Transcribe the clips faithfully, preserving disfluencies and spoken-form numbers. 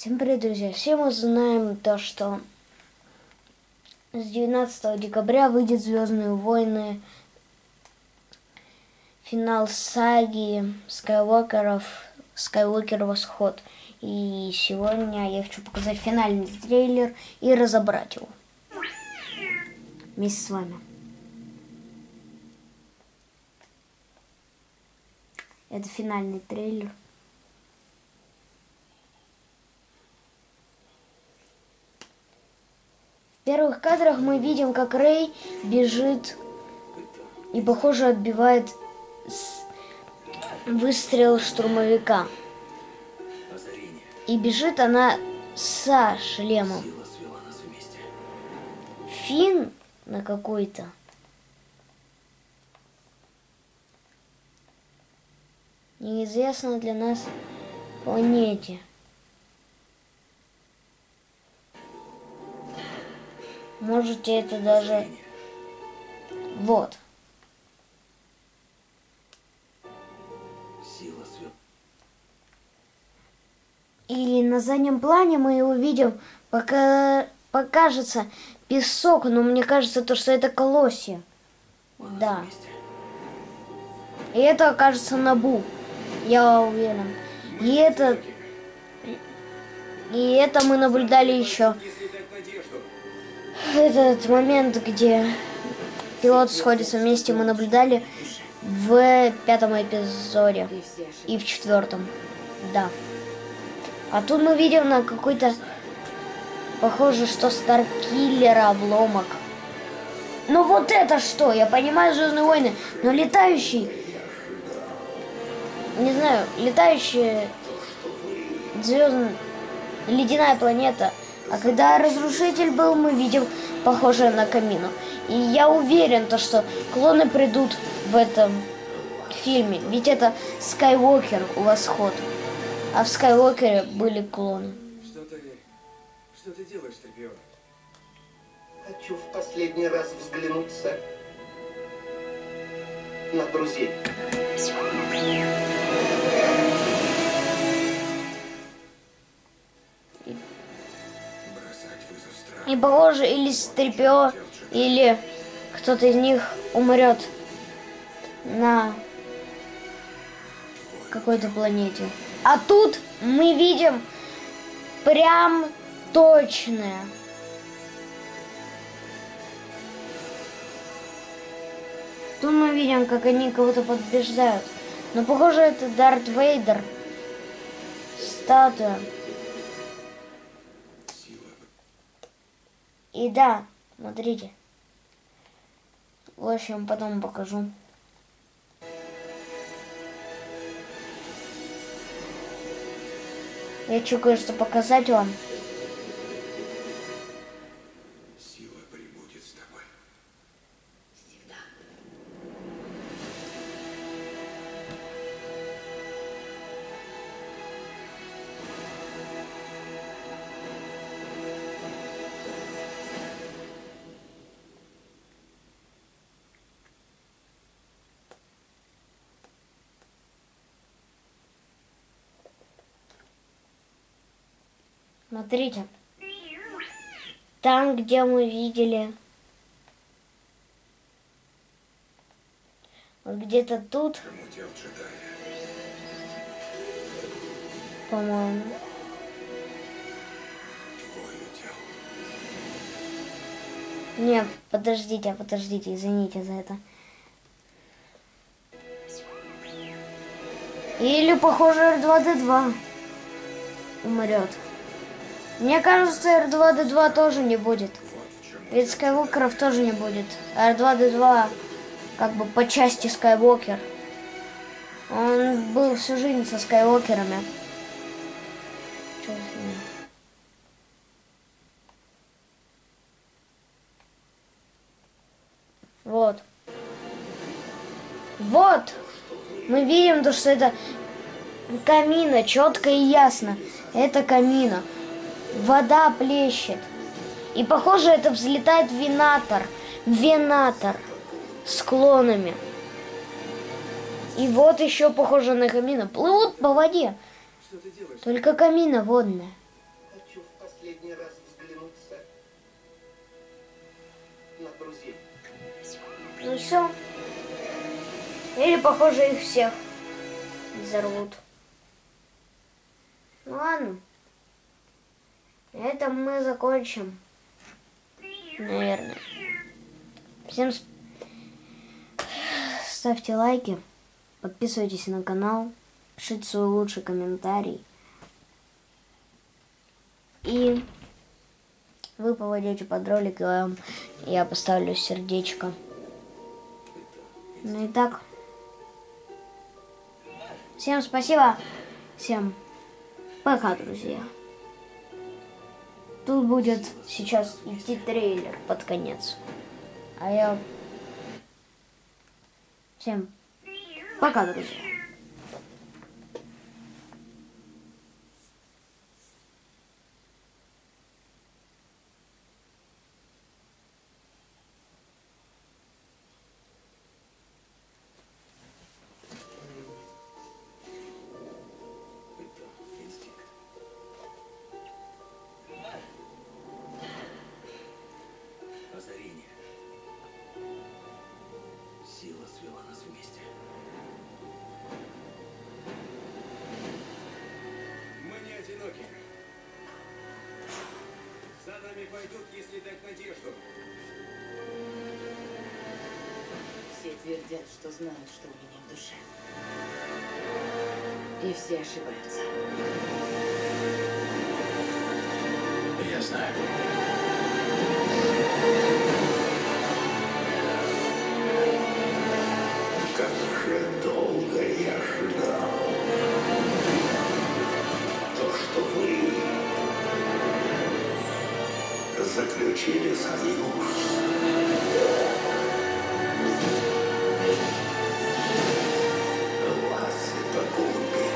Всем привет, друзья! Все мы знаем то, что с девятнадцатого декабря выйдет «Звездные войны», финал саги Скайуокеров, Скайуокер Восход. И сегодня я хочу показать финальный трейлер и разобрать его вместе с вами. Это финальный трейлер. В первых кадрах мы видим, как Рей бежит и, похоже, отбивает выстрел штурмовика. И бежит она со шлемом. Финн на какой-то. Неизвестно для нас планете. Можете это даже... Вот. И на заднем плане мы увидим, пока покажется песок, но мне кажется, то, что это колосья. Да. И это окажется Набу, я уверен. И это... И это мы наблюдали еще. Этот момент, где пилот сходится вместе, мы наблюдали в пятом эпизоде и в четвертом. Да. А тут мы видим на какой-то... Похоже, что Старкиллера обломок. Ну вот это что? Я понимаю «Звездные войны», но летающий... Не знаю, летающая звездная ледяная планета. А когда Разрушитель был, мы видим похожее на Камину. И я уверен, то, что клоны придут в этом фильме. Ведь это Скайуокер Восход. А в Скайуокере были клоны. Что ты... Что ты делаешь, три пи о? Хочу в последний раз взглянуть, сэр, на друзей. И похоже, или три пи о, или кто-то из них умрет на какой-то планете. А тут мы видим прям точное. Тут мы видим, как они кого-то побеждают. Но похоже, это Дарт Вейдер. Статуя. И да, смотрите. В общем, потом покажу. Я хочу кое-что показать вам. Сила прибудет с тобой. Всегда. Смотрите. Там, где мы видели. Вот где-то тут. По-моему. Не, подождите, подождите, извините за это. Или, похоже, эр два дэ два умрет. Мне кажется, эр два дэ два тоже не будет. Ведь Скайуокеров тоже не будет. эр два дэ два как бы по части Скайуокер. Он был всю жизнь со Скайуокерами. Что с ним? Вот. Вот. Мы видим то, что это Камина, четко и ясно. Это Камина. Вода плещет. И похоже, это взлетает Венатор. Венатор. С клонами. И вот еще похоже на Камина. Плывут по воде. Что ты делаешь? Только Камина водная. последний раз взглянуть, сэр, на друзей. Ну все. Или, похоже, их всех взорвут. Ну ладно. На этом мы закончим. Наверное. Всем сп... ставьте лайки, подписывайтесь на канал, пишите свой лучший комментарий. И вы попадете под ролик, и вам я поставлю сердечко. Ну и так. Всем спасибо. Всем пока, друзья. Тут будет сейчас идти трейлер под конец. А я... Всем пока, друзья. Озарение. Сила свела нас вместе. Мы не одиноки. За нами пойдут, если дать надежду. Все твердят, что знают, что у меня в душе. И все ошибаются. Я знаю. Как же долго я ждал. То, что вы заключили союз. Вас и погубит.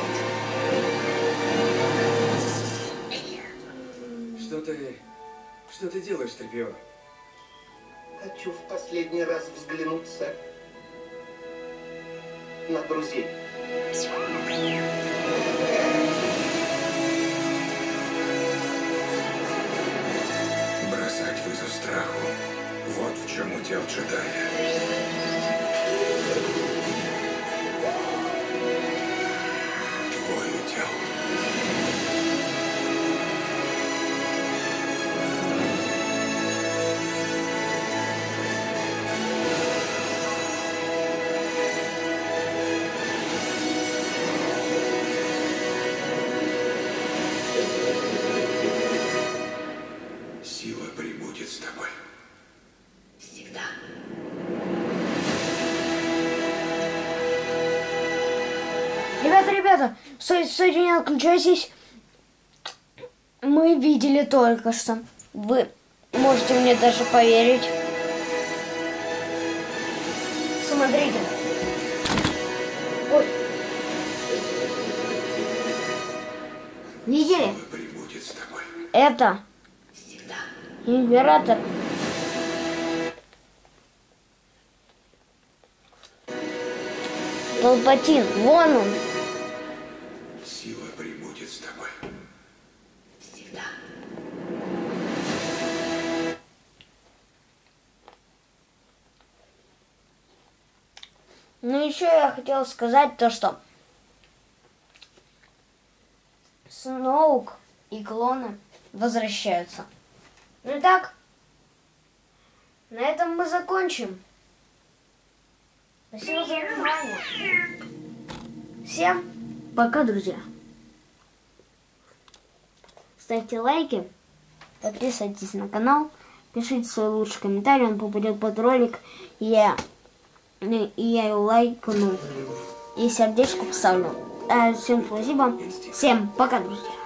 Что ты... Что ты делаешь, Трипио? Хочу в последний раз взглянуть, сэр, на друзей. Бросать вызов страху. Вот в чем удел джедая. Твой удел. Сила прибудет с тобой. Всегда. Ребята, ребята, стойте, стойте, не отключайтесь. Мы видели только что. Вы можете мне даже поверить. Смотрите. Ой. Видели? Сила прибудет с тобой. Это Всегда. император. Палпатин, вон он. Сила прибудет с тобой. Всегда. Ну еще я хотела сказать то, что Сноук и клоны возвращаются. Ну и так, на этом мы закончим. Спасибо за внимание. Всем пока, друзья. Ставьте лайки, подписывайтесь на канал, пишите свой лучший комментарий, он попадет под ролик, и я, и я его лайкну и сердечко поставлю. Всем спасибо, всем пока, друзья.